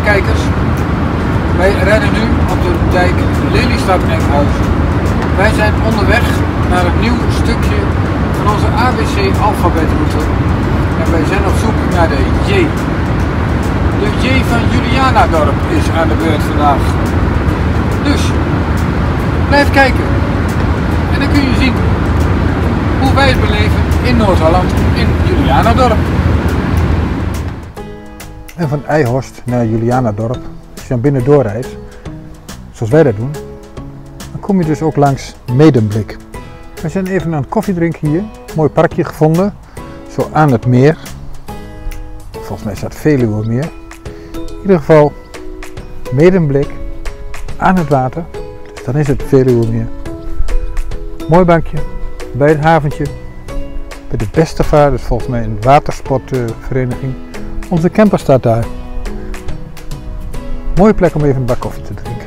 kijkers, wij rijden nu op de dijk Lelystad-Enkhuizen. Wij zijn onderweg naar een nieuw stukje van onze ABC alfabetroute en wij zijn op zoek naar de J. De J van Julianadorp is aan de beurt vandaag. Dus, blijf kijken en dan kun je zien hoe wij het beleven in Noord-Holland, in Julianadorp. En van Eijhorst naar Julianadorp, als je naar binnen doorrijdt, zoals wij dat doen, dan kom je dus ook langs Medemblik. We zijn even aan het koffiedrinken hier, mooi parkje gevonden, zo aan het meer. Volgens mij staat Veluwemeer. In ieder geval Medemblik, aan het water, dus dan is het Veluwemeer. Mooi bankje, bij het haventje, bij de Bestevaar, dus volgens mij een watersportvereniging. Onze camper staat daar. Mooie plek om even een bak koffie te drinken.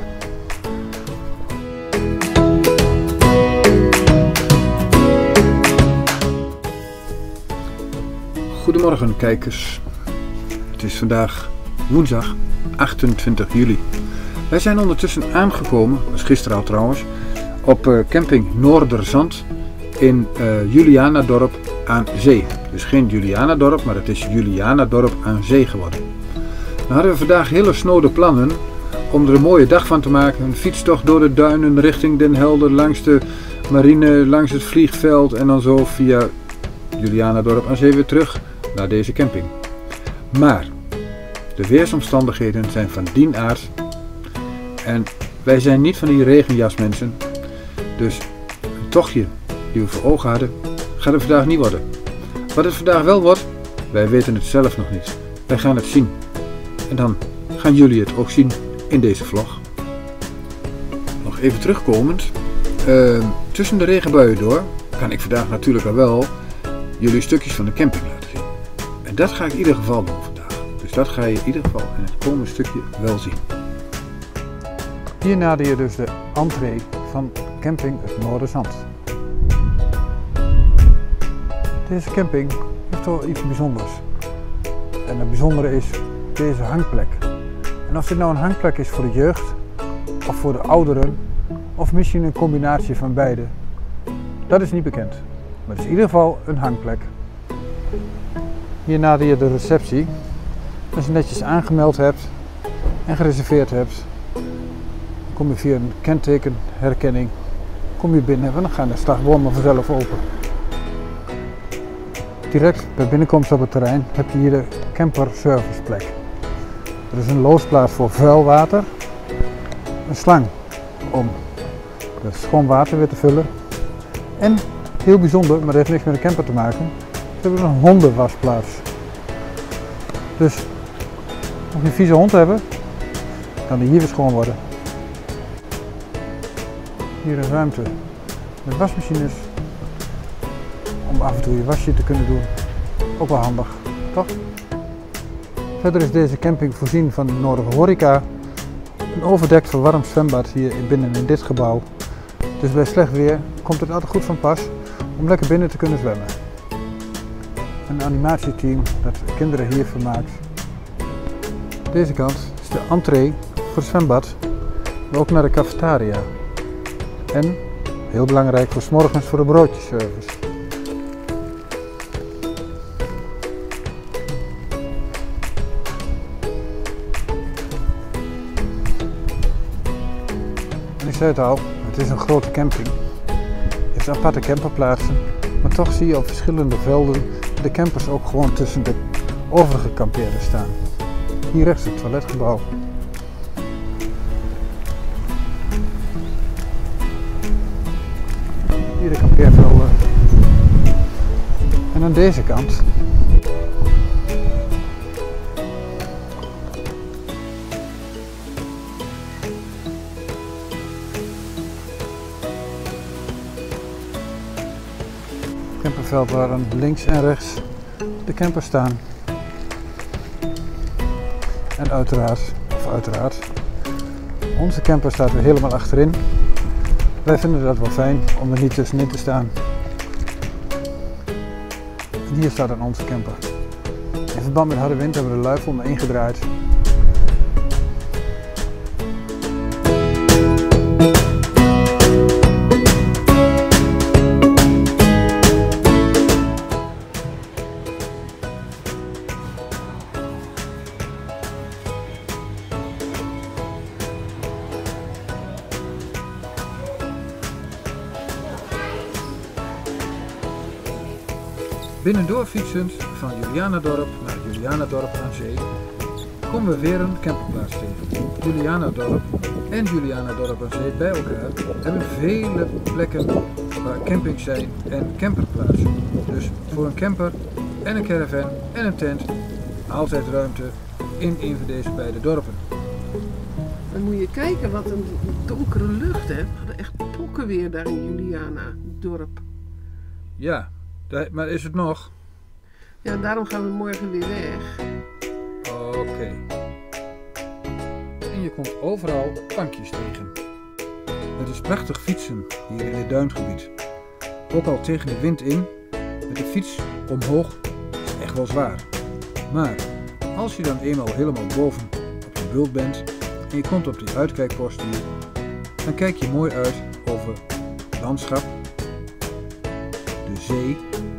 Goedemorgen kijkers. Het is vandaag woensdag 28 juli. Wij zijn ondertussen aangekomen, dat was gisteren al trouwens, op camping Noorderzand in Julianadorp aan zee. Dus geen Julianadorp, maar het is Julianadorp aan zee geworden. Dan hadden we vandaag hele snode plannen om er een mooie dag van te maken. Een fietstocht door de duinen richting Den Helder, langs de marine, langs het vliegveld en dan zo via Julianadorp aan zee weer terug naar deze camping. Maar de weersomstandigheden zijn van dien aard en wij zijn niet van die regenjasmensen. Dus een tochtje die we voor ogen hadden, gaat het vandaag niet worden. Wat het vandaag wel wordt, wij weten het zelf nog niet. Wij gaan het zien. En dan gaan jullie het ook zien in deze vlog. Nog even terugkomend, tussen de regenbuien door kan ik vandaag natuurlijk al wel jullie stukjes van de camping laten zien. En dat ga ik in ieder geval doen vandaag. Dus dat ga je in ieder geval in het komende stukje wel zien. Hier nader je dus de entree van camping het Noorderzand. Deze camping heeft wel iets bijzonders. En het bijzondere is deze hangplek. En of dit nou een hangplek is voor de jeugd, of voor de ouderen, of misschien een combinatie van beide, dat is niet bekend. Maar het is in ieder geval een hangplek. Hier nader je de receptie. Als je netjes aangemeld hebt en gereserveerd hebt, dan kom je via een kentekenherkenning kom je binnen en dan gaan de slagbomen vanzelf open. Direct bij binnenkomst op het terrein heb je hier de camper serviceplek. Er is een loosplaats voor vuil water, een slang om het schoon water weer te vullen en, heel bijzonder, maar dat heeft niks met een camper te maken, we hebben een hondenwasplaats. Dus als je een vieze hond hebben, kan die hier weer schoon worden. Hier een ruimte met wasmachines om af en toe je wasje te kunnen doen. Ook wel handig, toch? Verder is deze camping voorzien van de nodige horeca. Een overdekt verwarmd zwembad hier binnen in dit gebouw. Dus bij slecht weer komt het altijd goed van pas om lekker binnen te kunnen zwemmen. Een animatieteam dat kinderen hier vermaakt. Deze kant is de entree voor het zwembad, maar ook naar de cafetaria. En, heel belangrijk voor 's morgens voor de broodjeservice. En ik zei het al, het is een grote camping. Je hebt aparte camperplaatsen, maar toch zie je op verschillende velden de campers ook gewoon tussen de overige kampeerders staan. Hier rechts het toiletgebouw. Hier de kampeervelden. En aan deze kant camperveld waar aan links en rechts de campers staan. En uiteraard, onze camper staat weer helemaal achterin. Wij vinden dat wel fijn om er niet tussenin te staan. En hier staat dan onze camper. In verband met harde wind hebben we de luifel omheen gedraaid. Binnendoor fietsend van Julianadorp naar Julianadorp aan Zee komen we weer een camperplaats tegen. Julianadorp en Julianadorp aan Zee bij elkaar hebben vele plekken waar campings zijn en camperplaatsen. Dus voor een camper en een caravan en een tent altijd ruimte in een van deze beide dorpen. Dan moet je kijken wat een donkere lucht, hè. We hadden echt pokken weer daar in Julianadorp. Ja, maar is het nog? Ja, daarom gaan we morgen weer weg. Oké. En je komt overal bankjes tegen. Het is prachtig fietsen hier in dit duingebied. Ook al tegen de wind in, met de fiets omhoog, is echt wel zwaar. Maar als je dan eenmaal helemaal boven op je bult bent en je komt op die uitkijkpost hier, dan kijk je mooi uit over het landschap, de zee,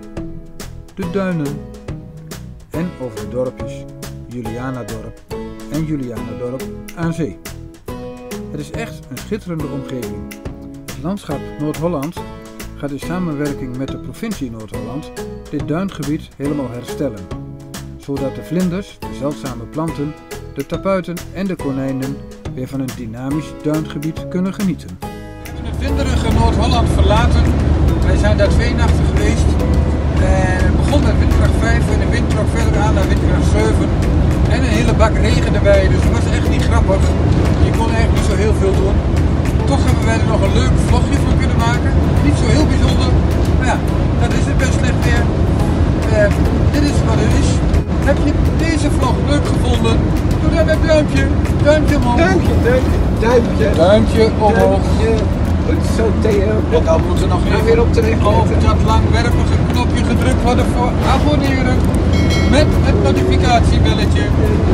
de duinen en over de dorpjes Julianadorp en Julianadorp aan Zee. Het is echt een schitterende omgeving. Het landschap Noord-Holland gaat in samenwerking met de provincie Noord-Holland dit duingebied helemaal herstellen, zodat de vlinders, de zeldzame planten, de tapuiten en de konijnen weer van een dynamisch duingebied kunnen genieten. We hebben het winderige Noord-Holland verlaten. Wij zijn daar 2 nachten geweest. Het begon met windkracht 5 en de wind trok verder aan naar windkracht 7. En een hele bak regen erbij, dus het was echt niet grappig. Je kon eigenlijk niet zo heel veel doen. Toch hebben wij er nog een leuk vlogje van kunnen maken. Niet zo heel bijzonder, maar ja, dat is het best slecht weer. Dit is wat het is. Heb je deze vlog leuk gevonden? Doe dan een duimpje. Duimpje omhoog. Duimpje omhoog. Goed zo, Theo. En dan moet er nog even weer op dat langwerpige knopje gedrukt worden voor abonneren. Met het notificatiebelletje.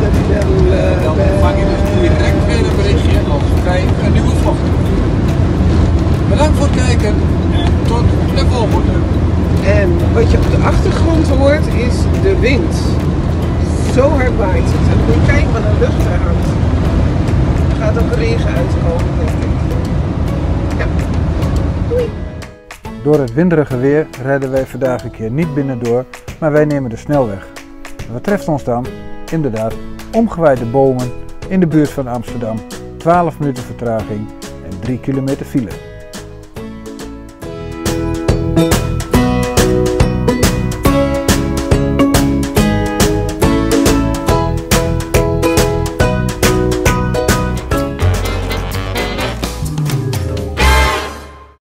Dan ontvang je dus direct weer een berichtje als wij een nieuwe vlog doen. Bedankt voor het kijken en tot de volgende. En wat je op de achtergrond hoort is de wind. Zo hard waait het. En moet je kijken wat de lucht er hangt. Er gaat ook regen uitkomen, denk ik. Ja. Doei. Door het winderige weer rijden wij vandaag een keer niet binnendoor, maar wij nemen de snelweg. En wat treft ons dan? Inderdaad, omgewaaide bomen in de buurt van Amsterdam, 12 minuten vertraging en 3 kilometer file.